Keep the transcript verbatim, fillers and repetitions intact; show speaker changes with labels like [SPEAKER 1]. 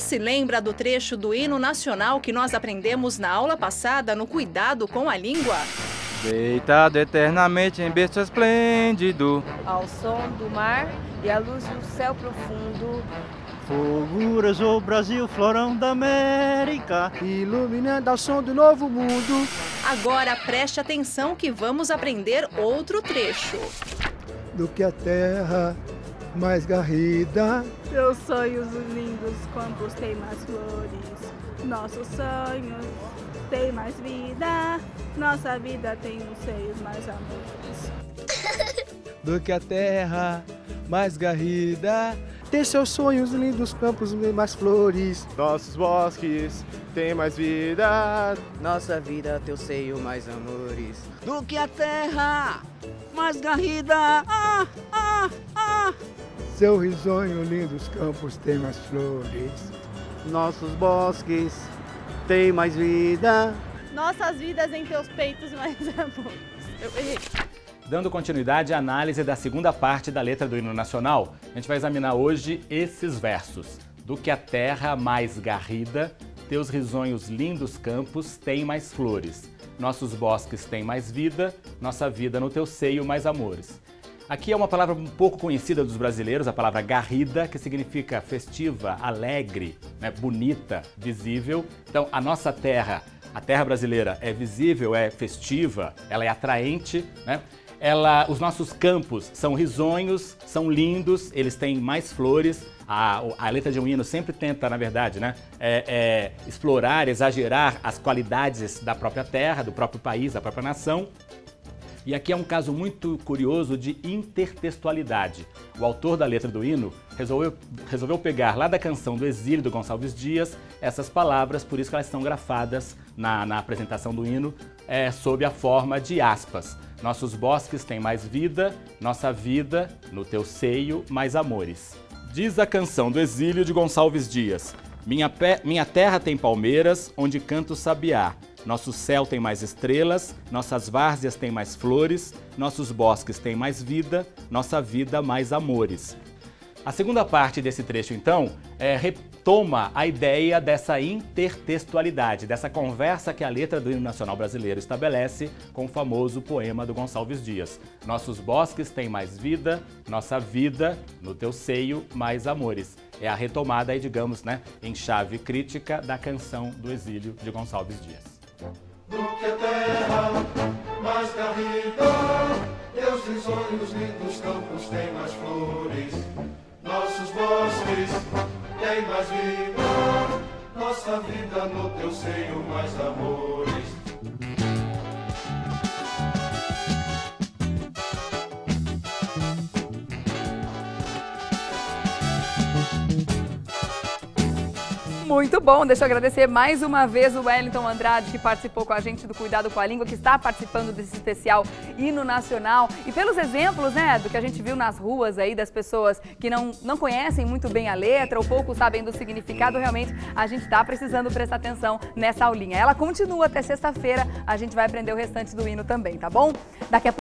[SPEAKER 1] se lembra do trecho do hino nacional que nós aprendemos na aula passada no Cuidado com a Língua?
[SPEAKER 2] Deitado eternamente em berço esplêndido,
[SPEAKER 3] ao som do mar e à luz do céu profundo,
[SPEAKER 4] fulguras o Brasil, florão da América, iluminando ao som do novo mundo.
[SPEAKER 1] Agora preste atenção que vamos aprender outro trecho.
[SPEAKER 5] Do que a terra mais garrida,
[SPEAKER 6] teus sonhos lindos campos têm mais flores, nossos sonhos têm mais vida, nossa vida tem os seios mais amores.
[SPEAKER 4] Do que a terra mais garrida, tem seus sonhos lindos, campos mais flores,
[SPEAKER 7] nossos bosques têm mais vida,
[SPEAKER 8] nossa vida teu seio mais amores. Do que a terra mais garrida, ah, ah, ah.
[SPEAKER 5] Seu risonho lindos campos têm mais flores,
[SPEAKER 4] nossos bosques têm mais vida,
[SPEAKER 6] nossas vidas em teus peitos mais amores. Eu errei.
[SPEAKER 9] Dando continuidade à análise da segunda parte da letra do hino nacional, a gente vai examinar hoje esses versos. Do que a terra mais garrida, teus risonhos lindos campos têm mais flores. Nossos bosques têm mais vida, nossa vida no teu seio mais amores. Aqui é uma palavra um pouco conhecida dos brasileiros, a palavra garrida, que significa festiva, alegre, né, bonita, visível. Então, a nossa terra, a terra brasileira é visível, é festiva, ela é atraente, né? Ela, os nossos campos são risonhos, são lindos, eles têm mais flores. A, a letra de um hino sempre tenta, na verdade, né, é, é, explorar, exagerar as qualidades da própria terra, do próprio país, da própria nação. E aqui é um caso muito curioso de intertextualidade. O autor da letra do hino resolveu, resolveu pegar lá da canção do Exílio, do Gonçalves Dias, essas palavras, por isso que elas estão grafadas na, na apresentação do hino, é, sob a forma de aspas. Nossos bosques têm mais vida, nossa vida, no teu seio, mais amores. Diz a canção do Exílio de Gonçalves Dias: Minha, pé, minha terra tem palmeiras, onde canta o sabiá. Nosso céu tem mais estrelas, nossas várzeas têm mais flores, nossos bosques têm mais vida, nossa vida mais amores. A segunda parte desse trecho, então, é, retoma a ideia dessa intertextualidade, dessa conversa que a letra do hino nacional brasileiro estabelece com o famoso poema do Gonçalves Dias. Nossos bosques têm mais vida, nossa vida, no teu seio, mais amores. É a retomada aí, digamos, né, em chave crítica da canção do Exílio de Gonçalves Dias.
[SPEAKER 10] Do que a terra mais garrida, teus risonhos lindos campos têm mais flores, nossos bosques têm mais vida, nossa vida no teu seio mais amores.
[SPEAKER 11] Muito bom, deixa eu agradecer mais uma vez o Wellington Andrade, que participou com a gente do Cuidado com a Língua, que está participando desse especial hino nacional. E pelos exemplos, né, do que a gente viu nas ruas aí, das pessoas que não, não conhecem muito bem a letra ou pouco sabem do significado, realmente a gente está precisando prestar atenção nessa aulinha. Ela continua até sexta-feira, a gente vai aprender o restante do hino também, tá bom? Daqui a